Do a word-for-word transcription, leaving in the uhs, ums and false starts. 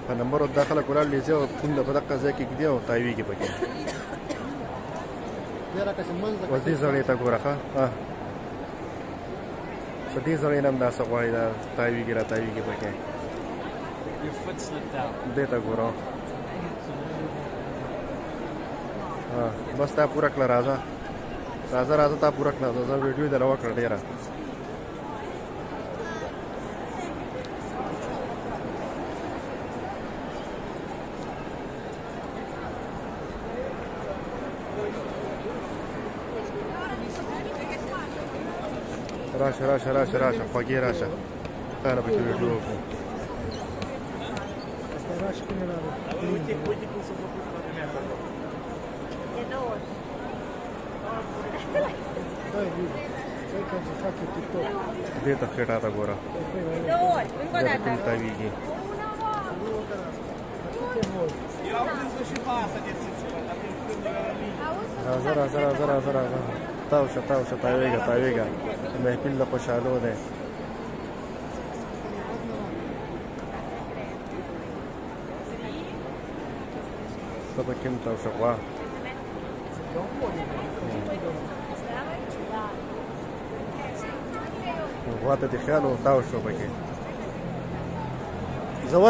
په نمبر دا خلک ولاړ لیزي او پونده په دقه ځای کې ږدي او تاویږي پکې اوس دې زړې ته ګوره ښه په دې زړې نه هم داسې غواړي دا تاویږي را تاویږي پکې دې ته ګوره بس تا پوره کړه راځه راځه راځه تا پوره کړه زه ویډیو دله وکړه ډېره راشه راشه راشه راشه خوږې راشه تاله پکې ویډیو وکړو دې ته خېټه ته ګوره دې ته کوم تاویږي راځه راځه راځه راځه راځه تاو شه تاو شه تاویږه تاویږه د محفل د خوشحالو دی ته پکې هم تاو شه غوا غوا ته دې خیال و تاو شو پکې